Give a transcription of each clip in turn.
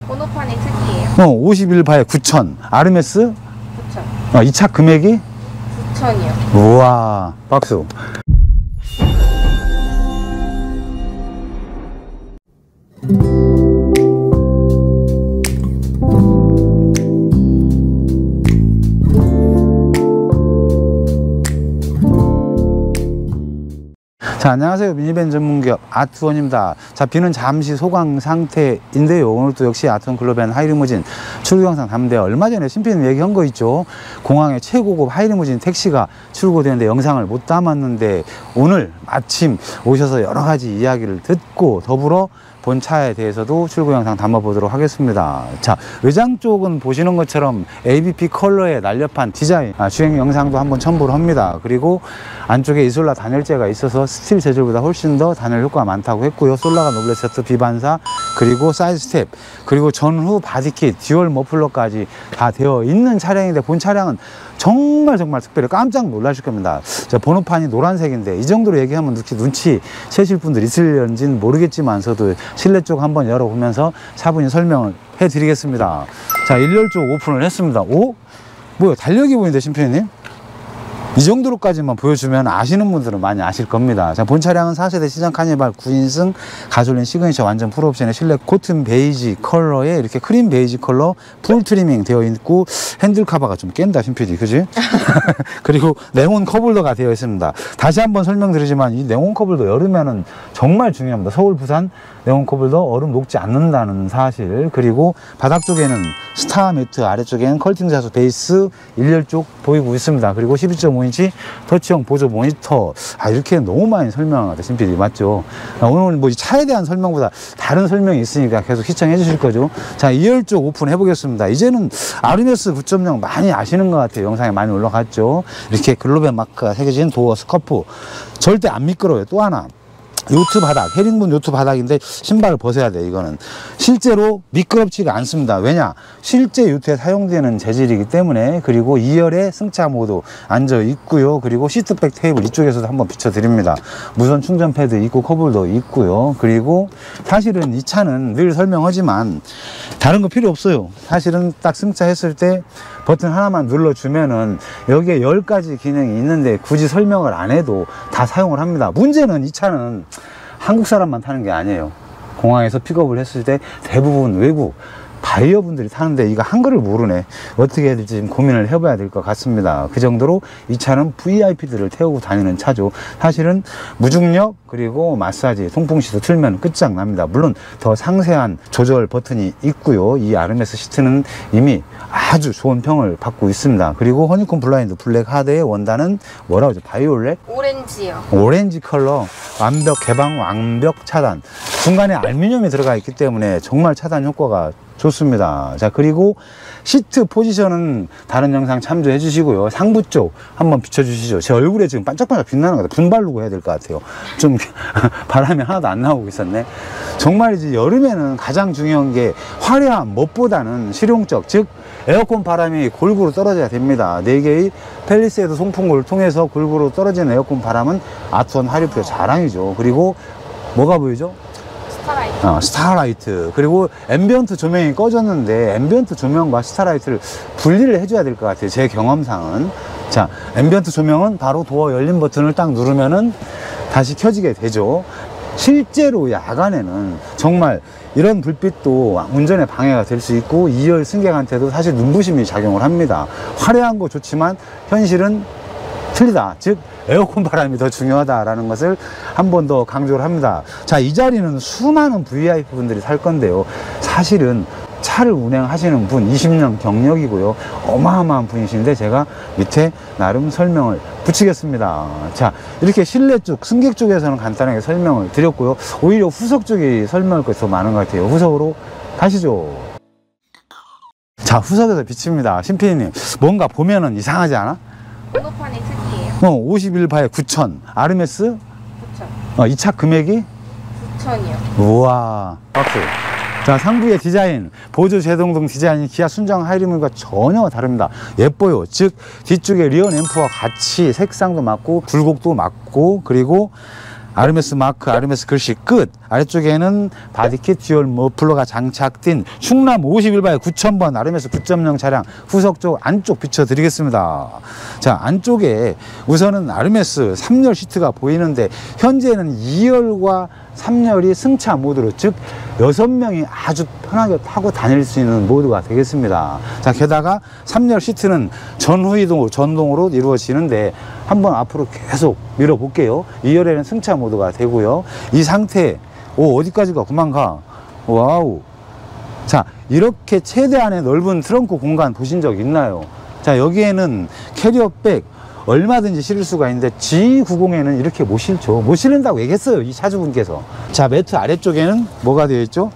번호판이 특이해요. 51바에 9,000. 아르메스? 9,000. 이 차 금액이? 9,000이요. 우와, 박수. 자, 안녕하세요. 미니밴 전문기업 아트원입니다. 자, 비는 잠시 소강 상태인데요. 오늘 또 역시 아트원 글로벤 하이리무진 출고 영상 담는데, 얼마 전에 심피님 얘기한 거 있죠. 공항에 최고급 하이리무진 택시가 출고되는데 영상을 못 담았는데, 오늘 마침 오셔서 여러 가지 이야기를 듣고 더불어 본 차에 대해서도 출고 영상 담아보도록 하겠습니다. 자, 의장 쪽은 보시는 것처럼 ABP 컬러의 날렵한 디자인, 주행 영상도 한번 첨부를 합니다. 그리고 안쪽에 이솔라 단열재가 있어서 스틸 재질보다 훨씬 더 단열 효과가 많다고 했고요. 솔라가 노블레 세트 비반사, 그리고 사이드 스텝, 그리고 전후 바디킷, 듀얼 머플러까지 다 되어 있는 차량인데, 본 차량은 정말 특별히 깜짝 놀라실 겁니다. 자, 번호판이 노란색인데 이 정도로 얘기하면 눈치 채실 분들 있을런지는 모르겠지만서도 실내 쪽 한번 열어보면서 차분히 설명을 해드리겠습니다. 자, 1열 쪽 오픈을 했습니다. 오? 뭐야, 달력이 보이는데 심표님? 이 정도로까지만 보여주면 아시는 분들은 많이 아실 겁니다. 자, 본 차량은 4세대 시장 카니발 9인승 가솔린 시그니처 완전 풀옵션의 실내 코튼 베이지 컬러에 이렇게 크림 베이지 컬러 풀 트리밍 되어 있고, 핸들 카바가 좀 깬다 심PD, 그지? 그리고 네온 컵홀더가 되어 있습니다. 다시 한번 설명드리지만 이 네온 컵홀더 여름에는 정말 중요합니다. 서울 부산 네온 컵홀더 얼음 녹지 않는다는 사실. 그리고 바닥 쪽에는 스타 매트, 아래쪽에는 컬팅 자수 베이스 1열 쪽 보이고 있습니다. 그리고 12.5인치 터치형 보조 모니터. 이렇게 너무 많이 설명한 것 같아요, 심PD. 맞죠? 오늘 뭐 이 차에 대한 설명보다 다른 설명이 있으니까 계속 시청해 주실 거죠. 자, 2열 쪽 오픈해 보겠습니다. 이제는 아르메스 9.0 많이 아시는 것 같아요. 영상에 많이 올라갔죠. 이렇게 글로벤 마크가 새겨진 도어 스커프. 절대 안 미끄러워요. 또 하나, 요트 바닥, 헤링본 요트 바닥인데 신발을 벗어야 돼. 이거는 실제로 미끄럽지가 않습니다. 왜냐? 실제 요트에 사용되는 재질이기 때문에. 그리고 2열에 승차 모드 앉아 있고요. 그리고 시트백 테이블 이쪽에서도 한번 비춰드립니다. 무선 충전 패드 있고 컵홀더 있고요. 그리고 사실은 이 차는 늘 설명하지만 다른 거 필요 없어요. 사실은 딱 승차했을 때 버튼 하나만 눌러주면은 여기에 10가지 기능이 있는데 굳이 설명을 안 해도 다 사용을 합니다. 문제는 이 차는 한국 사람만 타는 게 아니에요. 공항에서 픽업을 했을 때 대부분 외국 바이어분들이 타는데 이거 한글을 모르네. 어떻게 해야 될지 좀 고민을 해봐야 될 것 같습니다. 그 정도로 이 차는 VIP들을 태우고 다니는 차죠. 사실은 무중력, 그리고 마사지, 통풍시도 틀면 끝장납니다. 물론 더 상세한 조절 버튼이 있고요. 이 아르메스 시트는 이미 아주 좋은 평을 받고 있습니다. 그리고 허니콤 블라인드 블랙 하드의 원단은 뭐라고 하죠? 바이올렛? 오렌지요. 오렌지 컬러. 완벽 개방, 완벽 차단. 중간에 알루미늄이 들어가 있기 때문에 정말 차단 효과가 좋습니다. 자, 그리고 시트 포지션은 다른 영상 참조해 주시고요. 상부 쪽 한번 비춰 주시죠. 제 얼굴에 지금 반짝반짝 빛나는 것 같아요. 분 바르고 해야 될 것 같아요. 좀 바람이 하나도 안 나오고 있었네. 정말이지 여름에는 가장 중요한 게 화려한 멋보다는 실용적, 즉 에어컨 바람이 골고루 떨어져야 됩니다. 4개의 펠리세이드 송풍구를 통해서 골고루 떨어지는 에어컨 바람은 아트원 하이리프의 자랑이죠. 그리고 뭐가 보이죠? 스타라이트. 스타라이트. 그리고 앰비언트 조명이 꺼졌는데 앰비언트 조명과 스타라이트를 분리를 해줘야 될 것 같아요. 제 경험상은. 자, 앰비언트 조명은 바로 도어 열림 버튼을 딱 누르면은 다시 켜지게 되죠. 실제로 야간에는 정말 이런 불빛도 운전에 방해가 될 수 있고 2열 승객한테도 사실 눈부심이 작용을 합니다. 화려한 거 좋지만 현실은 틀리다. 즉 에어컨 바람이 더 중요하다라는 것을 한 번 더 강조를 합니다. 자, 이 자리는 수많은 VIP 분들이 살 건데요. 사실은 차를 운행하시는 분 20년 경력이고요. 어마어마한 분이신데 제가 밑에 나름 설명을 붙이겠습니다. 자, 이렇게 실내 쪽, 승객 쪽에서는 간단하게 설명을 드렸고요. 오히려 후석 쪽이 설명할 것이 더 많은 것 같아요. 후석으로 가시죠. 자, 후석에서 비칩니다. 심피디님, 뭔가 보면은 이상하지 않아? 번호판이 특이해요. 51바에 9,000. 아르메스? 9,000. 이 차 금액이? 9,000이요. 우와, 박수. 자, 상부의 디자인, 보조 제동등 디자인이 기아 순정 하이리무진과 전혀 다릅니다. 예뻐요. 즉 뒤쪽에 리어 램프와 같이 색상도 맞고 굴곡도 맞고, 그리고 아르메스 마크, 아르메스 글씨 끝. 아래쪽에는 바디킷 듀얼 머플러가 장착된 충남 51바의 9000번 아르메스 9.0 차량 후석 쪽 안쪽 비춰드리겠습니다. 자, 안쪽에 우선은 아르메스 3열 시트가 보이는데 현재는 2열과 3열이 승차 모드로, 즉 6명이 아주 편하게 타고 다닐 수 있는 모드가 되겠습니다. 자, 게다가 3열 시트는 전동으로 이루어지는데 한번 앞으로 계속 밀어 볼게요. 2열에는 승차 모드가 되고요. 이 상태, 어디까지 가? 그만 가. 와우. 자, 이렇게 최대한의 넓은 트렁크 공간 보신 적 있나요? 자, 여기에는 캐리어백 얼마든지 실을 수가 있는데 G90에는 이렇게 못 실죠. 못 실린다고 얘기했어요, 이 차주분께서. 자, 매트 아래쪽에는 뭐가 되어 있죠?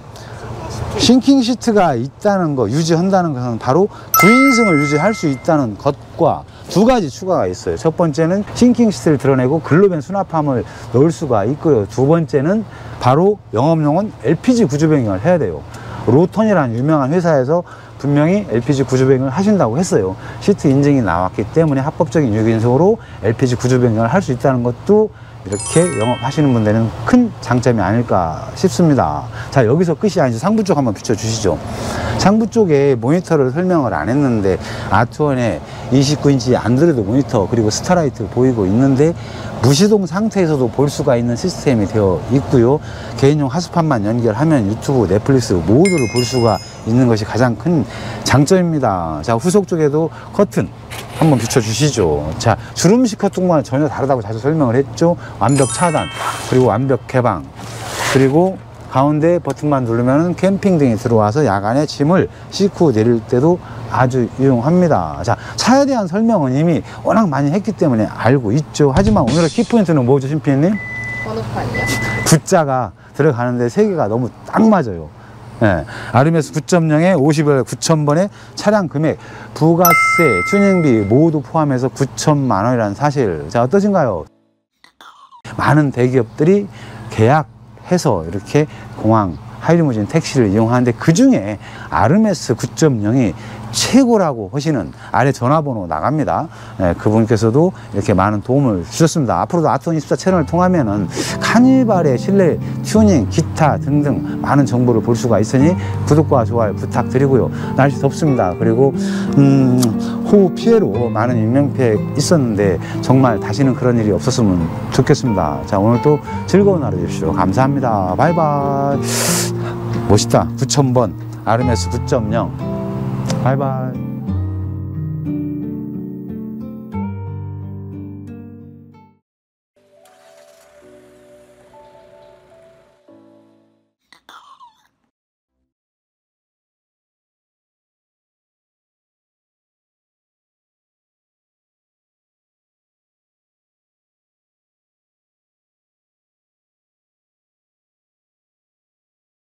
싱킹 시트가 있다는 거, 유지한다는 것은 바로 9인승을 유지할 수 있다는 것과 두 가지 추가가 있어요. 첫 번째는 싱킹 시트를 드러내고 글로벤 수납함을 넣을 수가 있고요. 두 번째는 바로 영업용은 LPG 구조 변경을 해야 돼요. 로턴이라는 유명한 회사에서 분명히 LPG 구조 변경을 하신다고 했어요. 시트 인증이 나왔기 때문에 합법적인 6인승으로 LPG 구조 변경을 할 수 있다는 것도 이렇게 영업하시는 분들은 큰 장점이 아닐까 싶습니다. 자, 여기서 끝이 아니죠. 상부 쪽 한번 비춰주시죠. 상부 쪽에 모니터를 설명을 안 했는데 아트원에 29인치 안드로이드 모니터 그리고 스타라이트 보이고 있는데 무시동 상태에서도 볼 수가 있는 시스템이 되어 있고요. 개인용 하스판만 연결하면 유튜브, 넷플릭스 모두를 볼 수가 있는 것이 가장 큰 장점입니다. 자, 후속 쪽에도 커튼 한번 비춰주시죠. 자, 주름식 커튼과는 전혀 다르다고 자주 설명을 했죠. 완벽 차단, 그리고 완벽 개방, 그리고 가운데 버튼만 누르면 캠핑 등이 들어와서 야간에 짐을 싣고 내릴 때도 아주 유용합니다. 자, 차에 대한 설명은 이미 워낙 많이 했기 때문에 알고 있죠. 하지만 오늘의 키포인트는 뭐죠, 심피디님? 번호판이요? V자가 들어가는데 3개가 너무 딱 맞아요. 네, 아르메스 9.0에 50열 9,000번의 차량 금액, 부가세, 튜닝비 모두 포함해서 9천만 원이라는 사실. 자, 어떠신가요? 많은 대기업들이 계약해서 이렇게 공항, 하이리무진 택시를 이용하는데 그 중에 아르메스 9.0이 최고라고 하시는, 아래 전화번호 나갑니다. 네, 그분께서도 이렇게 많은 도움을 주셨습니다. 앞으로도 아트원24 채널을 통하면은 카니발의 실내 튜닝, 기타 등등 많은 정보를 볼 수가 있으니 구독과 좋아요 부탁드리고요. 날씨 덥습니다. 그리고 호우 피해로 많은 인명피해 있었는데 정말 다시는 그런 일이 없었으면 좋겠습니다. 자, 오늘도 즐거운 하루 되십시오. 감사합니다. 바이바이. 멋있다. 9,000번 아르메스 9.0. 바이바이.